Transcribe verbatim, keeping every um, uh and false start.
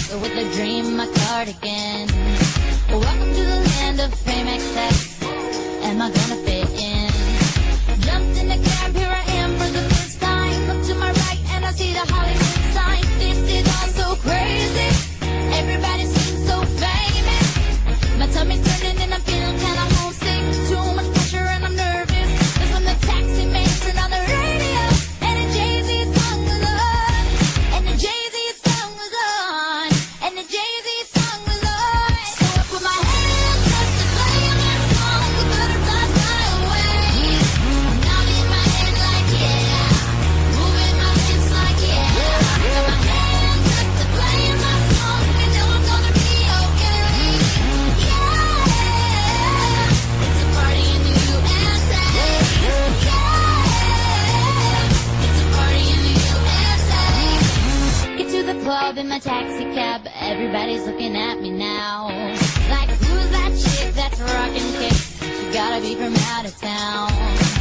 with a dream, my cardigan. Welcome to the land of fame excess. Am I gonna fit in? Jumped in the cab, here I am for the first time. Look to my right and I see the Hollywood sign. This is all so crazy. Everybody seems so famous. My tummy's turning and I'm feeling kinda homesick. Too much pressure and I'm nervous. That's when the taxi man turned on the radio and the Jay-Z song was on. And the Jay-Z song was on. And the Jay-Z song was on. So I put my hands up to play my song. The butterflies fly away. I'm nodding my head like yeah. Moving my hips like yeah. Got my hands up to play my song. I know I'm gonna be okay. Yeah. It's a party in the U S A. Yeah. It's a party in the U S A. Get to the club in my taxi cab. Everybody's looking at me now. Like, who's that chick that's rockin' kicks? She gotta be from out of town.